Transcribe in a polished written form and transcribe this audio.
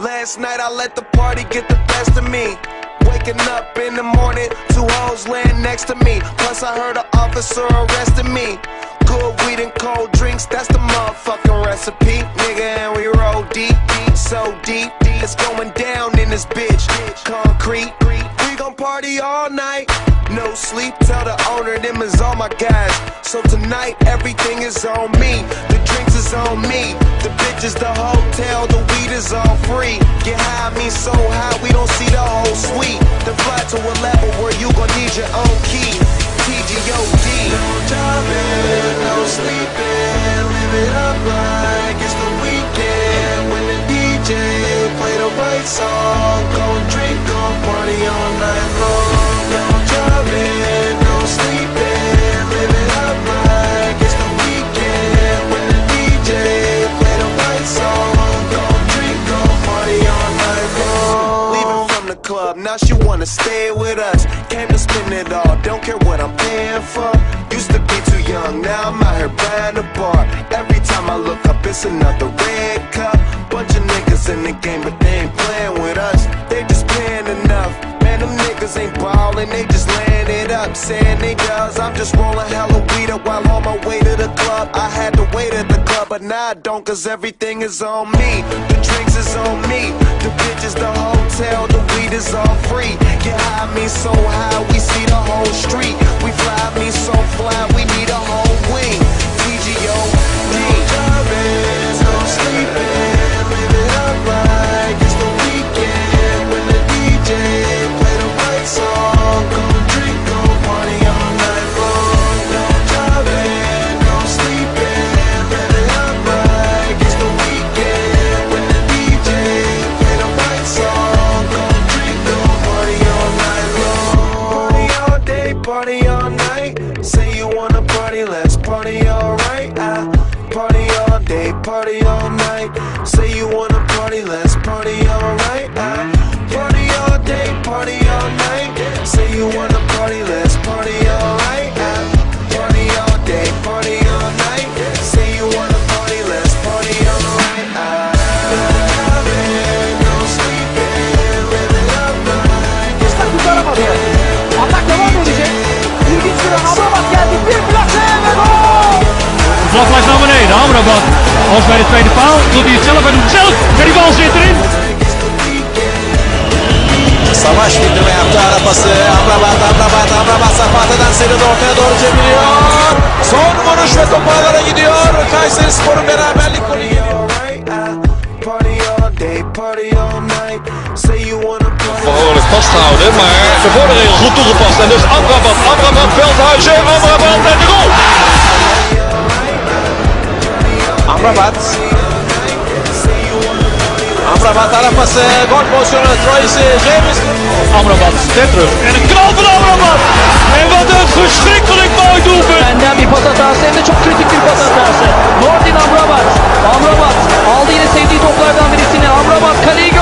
Last night I let the party get the best of me. Waking up in the morning, 2 hoes laying next to me. Plus I heard an officer arrested me. Good weed and cold drinks, that's the motherfucking recipe. Nigga, and we roll deep, so deep. It's going down in this bitch. Concrete, we gon' party all night. No sleep, tell the owner them is all my guys. So tonight everything is on me. The drinks is on me. The bitches, the hotel, the weed is all free. Get high, me so high we don't see the whole suite. Then fly to a level where you gon' need your own key. TGOD. No driving, no sleeping. Live it up like it's the weekend. When the DJ play the right song, gon' drink, gon' party all night long. No driving, no sleeping. Live it up like it's the weekend. When the DJ play the right song, gon' drink, gon' party all night long. Leaving from the club, now she wanna stay with us. Came to spend it all, don't care what I'm paying for. Used to be too young, now I'm out here buying a bar. Every time I look up, it's another red cup. Bunch of niggas in the game, but they ain't playing with us. They just paying enough. Man, them niggas ain't ballin', they just laying it up. Saying they does, I'm just rolling hella weed up while on my way to the club. I had to wait at the club, but now I don't, cause everything is on me. The drinks is on me. The bitches, the hotel, the weed is all free. Get high, me so high, we see the whole street. We fly, me so fly, we need a whole wing. TGOD. No driving, no sleeping. Live it up like it's the weekend. When the DJ play the right song, gon' drink, gon' party all night long. No driving, no sleeping. Live it up like it's the weekend. When the DJ play the right song, gon' drink, gon' party all night long. Party all day, party all night. Say you wanna party, let's party all right. Party all day, party all night. Say you wanna party, let's party all right. Party all day, party all night. Say you wanna party, let's party all right. Party all day, party all night. Say you wanna party, let's party all right. No sleeping, live it up like it's the weekend. Atak devam edecek. İlginç bir Amrabat geldi. Bir plase ve gol! Vlag blijft naar beneden, Amrabat. Als bij de tweede paal, doet hij het zelf, hij doet het zelf. En die bal zit erin. Savaş bindirme yaptı arabası. Amrabat Safatı'dan seride ortaya doğru çeviriyor. Son vuruş ve top ağlara gidiyor. Kayserispor'un beraberlik golü geliyor. Behoorlijk vasthouden, maar de voorregel goed toegepast. En dus Amrabat, Veldhuizen, Amrabat en de goal! Amrabat arabası. Gol pozisyonu. Troyes James. Amrabat, net terug. En een knal van Amrabat. En wat een verschrikkelijk mooi doelpunt. Benden bir pas hatası hem de çok kritik bir pas hatası. Nordin Amrabat. Amrabat aldı yine sevdiği toplardan birisini. Amrabat kaleyi